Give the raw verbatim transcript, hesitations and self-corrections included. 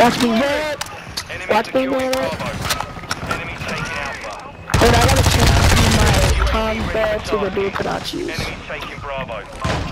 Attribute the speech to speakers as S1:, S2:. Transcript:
S1: Watch me, man. Watch me, man.
S2: Enemy taking Alpha.
S1: Wait, I gotta change my combat to the dude that I choose.
S2: Enemy taking Bravo.